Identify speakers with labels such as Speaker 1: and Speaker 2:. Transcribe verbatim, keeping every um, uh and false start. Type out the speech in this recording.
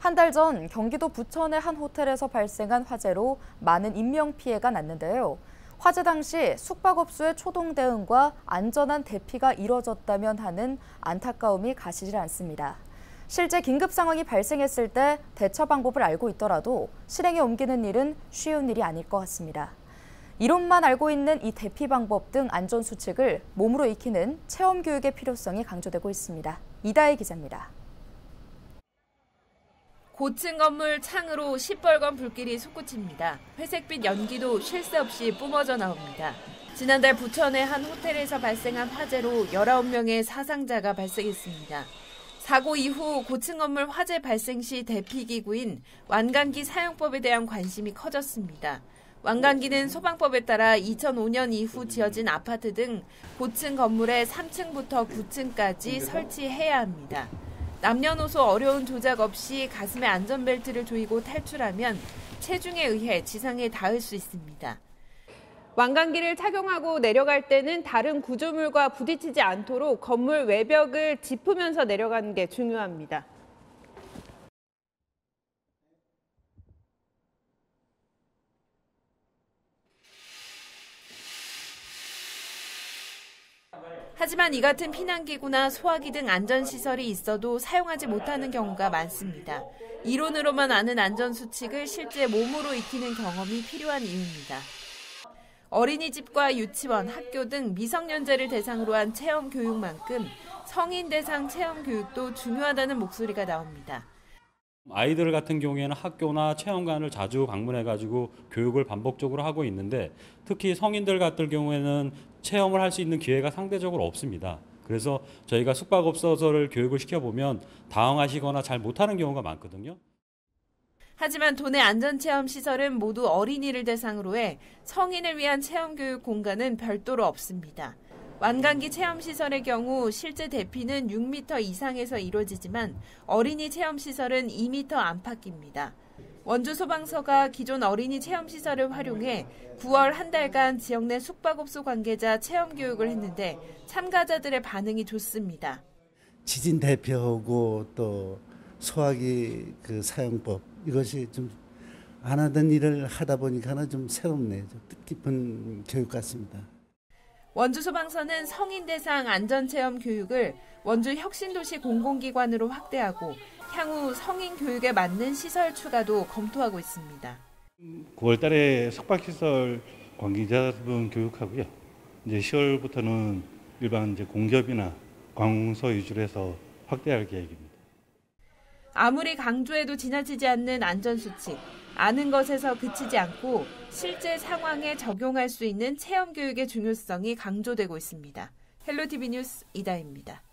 Speaker 1: 한 달 전 경기도 부천의 한 호텔에서 발생한 화재로 많은 인명피해가 났는데요. 화재 당시 숙박업소의 초동 대응과 안전한 대피가 이뤄졌다면 하는 안타까움이 가시질 않습니다. 실제 긴급 상황이 발생했을 때 대처 방법을 알고 있더라도 실행에 옮기는 일은 쉬운 일이 아닐 것 같습니다. 이론만 알고 있는 이 대피 방법 등 안전 수칙을 몸으로 익히는 체험 교육의 필요성이 강조되고 있습니다. 이다혜 기자입니다.
Speaker 2: 고층 건물 창으로 시뻘건 불길이 솟구칩니다. 회색빛 연기도 쉴 새 없이 뿜어져 나옵니다. 지난달 부천의 한 호텔에서 발생한 화재로 열아홉 명의 사상자가 발생했습니다. 사고 이후 고층 건물 화재 발생 시 대피기구인 완강기 사용법에 대한 관심이 커졌습니다. 완강기는 소방법에 따라 이천오 년 이후 지어진 아파트 등 고층 건물의 삼 층부터 구 층까지 설치해야 합니다. 남녀노소 어려운 조작 없이 가슴에 안전벨트를 조이고 탈출하면 체중에 의해 지상에 닿을 수 있습니다. 완강기를 착용하고 내려갈 때는 다른 구조물과 부딪히지 않도록 건물 외벽을 짚으면서 내려가는 게 중요합니다. 하지만 이 같은 피난기구나 소화기 등 안전시설이 있어도 사용하지 못하는 경우가 많습니다. 이론으로만 아는 안전수칙을 실제 몸으로 익히는 경험이 필요한 이유입니다. 어린이집과 유치원, 학교 등 미성년자를 대상으로 한 체험 교육만큼 성인 대상 체험 교육도 중요하다는 목소리가 나옵니다.
Speaker 3: 아이들 같은 경우에는 학교나 체험관을 자주 방문해가지고 교육을 반복적으로 하고 있는데 특히 성인들 같은 경우에는 체험을 할 수 있는 기회가 상대적으로 없습니다. 그래서 저희가 숙박업소를 교육을 시켜보면 당황하시거나 잘 못하는 경우가 많거든요.
Speaker 2: 하지만 도내 안전체험시설은 모두 어린이를 대상으로 해 성인을 위한 체험교육 공간은 별도로 없습니다. 완강기 체험시설의 경우 실제 대피는 육 미터 이상에서 이루어지지만 어린이 체험시설은 이 미터 안팎입니다. 원주소방서가 기존 어린이 체험시설을 활용해 구월 한 달간 지역 내 숙박업소 관계자 체험교육을 했는데 참가자들의 반응이 좋습니다.
Speaker 4: 지진 대피하고 또 소화기 그 사용법 이것이 좀 안 하던 일을 하다 보니까는 좀 새롭네요. 좀 뜻깊은 교육 같습니다.
Speaker 2: 원주소방서는 성인 대상 안전체험 교육을 원주 혁신도시 공공기관으로 확대하고 향후 성인 교육에 맞는 시설 추가도 검토하고 있습니다.
Speaker 5: 구월 달에 숙박시설 관계자분 교육하고요. 이제 시월부터는 일반 이제 공기업이나 관공서 위주로 해서 확대할 계획입니다.
Speaker 2: 아무리 강조해도 지나치지 않는 안전수칙, 아는 것에서 그치지 않고 실제 상황에 적용할 수 있는 체험 교육의 중요성이 강조되고 있습니다. 헬로티비 뉴스 이다혜입니다.